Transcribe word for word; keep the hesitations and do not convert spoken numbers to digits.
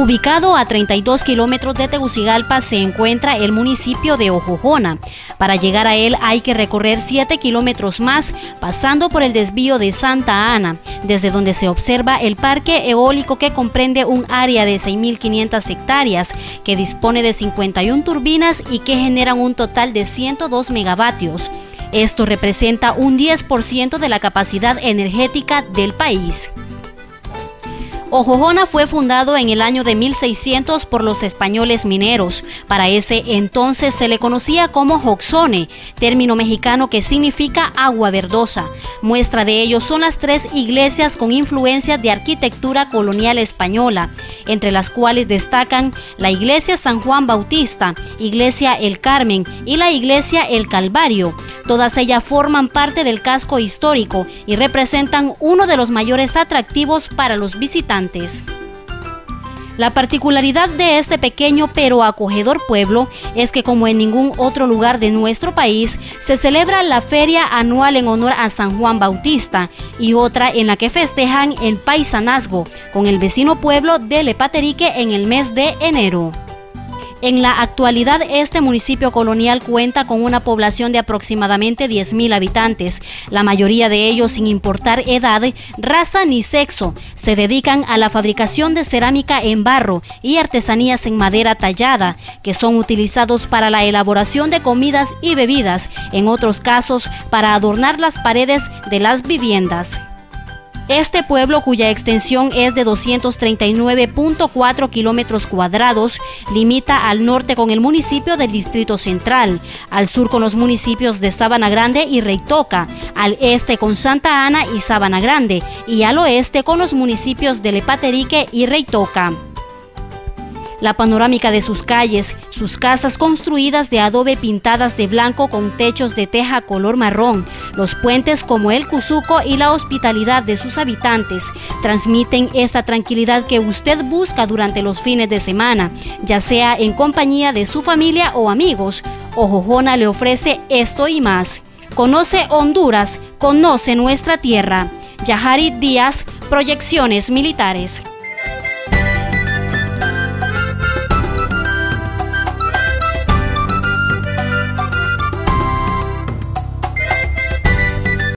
Ubicado a treinta y dos kilómetros de Tegucigalpa se encuentra el municipio de Ojojona. Para llegar a él hay que recorrer siete kilómetros más, pasando por el desvío de Santa Ana, desde donde se observa el parque eólico que comprende un área de seis mil quinientas hectáreas, que dispone de cincuenta y una turbinas y que generan un total de ciento dos megavatios. Esto representa un diez por ciento de la capacidad energética del país. Ojojona fue fundado en el año de mil seiscientos por los españoles mineros. Para ese entonces se le conocía como Joxone, término mexicano que significa agua verdosa. Muestra de ello son las tres iglesias con influencias de arquitectura colonial española, entre las cuales destacan la iglesia San Juan Bautista, iglesia El Carmen y la iglesia El Calvario. Todas ellas forman parte del casco histórico y representan uno de los mayores atractivos para los visitantes. La particularidad de este pequeño pero acogedor pueblo es que, como en ningún otro lugar de nuestro país, se celebra la feria anual en honor a San Juan Bautista y otra en la que festejan el paisanazgo con el vecino pueblo de Lepaterique en el mes de enero. En la actualidad, este municipio colonial cuenta con una población de aproximadamente diez mil habitantes, la mayoría de ellos sin importar edad, raza ni sexo. Se dedican a la fabricación de cerámica en barro y artesanías en madera tallada, que son utilizados para la elaboración de comidas y bebidas, en otros casos para adornar las paredes de las viviendas. Este pueblo, cuya extensión es de doscientos treinta y nueve punto cuatro kilómetros cuadrados, limita al norte con el municipio del Distrito Central, al sur con los municipios de Sabana Grande y Reitoca, al este con Santa Ana y Sabana Grande, y al oeste con los municipios de Lepaterique y Reitoca. La panorámica de sus calles, sus casas construidas de adobe pintadas de blanco con techos de teja color marrón, los puentes como el Cuzuco y la hospitalidad de sus habitantes transmiten esta tranquilidad que usted busca durante los fines de semana, ya sea en compañía de su familia o amigos. Ojojona le ofrece esto y más. Conoce Honduras, conoce nuestra tierra. Yaharit Díaz, Proyecciones Militares.